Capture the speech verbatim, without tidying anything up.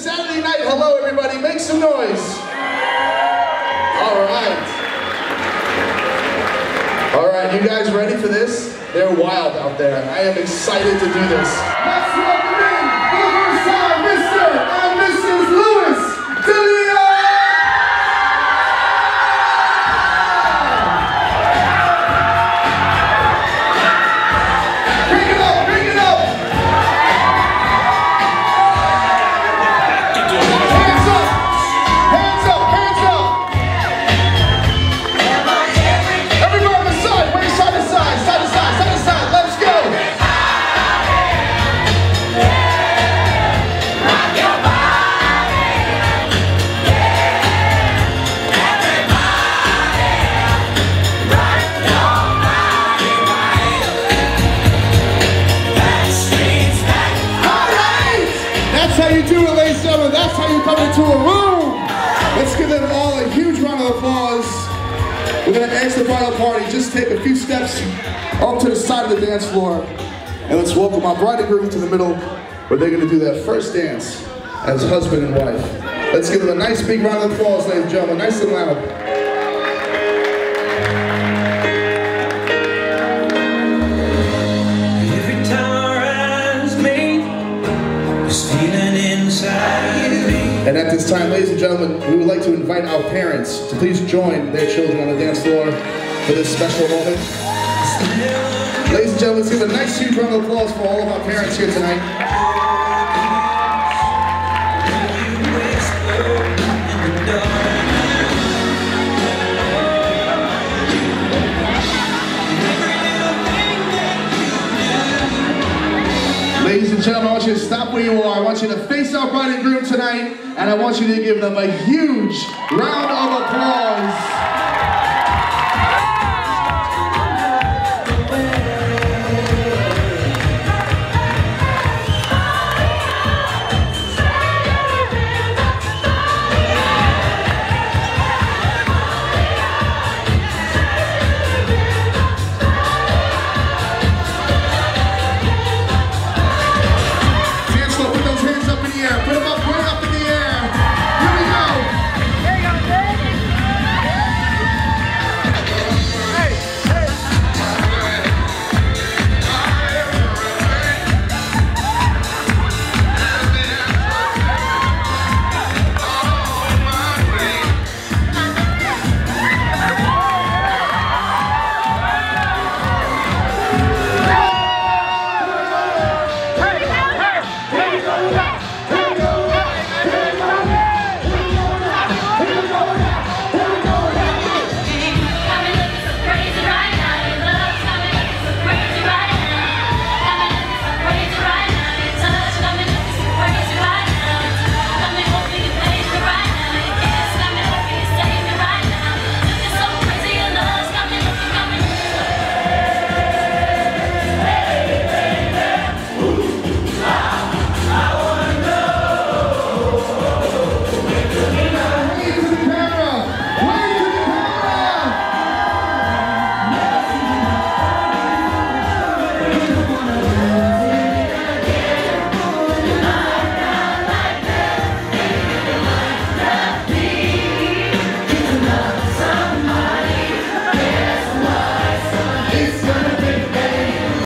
Saturday night hello, everybody. Make some noise. All right. All right, you guys ready for this? They're wild out there. I am excited to do this. Let's welcome in, for the first time, Mister and Missus Louis D'Elia! Bring it up, bring it up! Hands up! Hands up, hands up! Everybody on the side, wave side to side, side to side, side to side, let's go! That's how you do it, ladies and gentlemen. That's how you come into a room. Let's give them all a huge round of applause. We're going to ask the bridal party just take a few steps up to the side of the dance floor. And let's welcome our bride and groom to the middle where they're going to do their first dance as husband and wife. Let's give them a nice big round of applause, ladies and gentlemen. Nice and loud. And at this time, ladies and gentlemen, we would like to invite our parents to please join their children on the dance floor for this special moment. Ladies and gentlemen, let's give a nice huge round of applause for all of our parents here tonight. Ladies and gentlemen, I want you to stop where you are. I want you to face our bride and groom tonight, and I want you to give them a huge round of applause.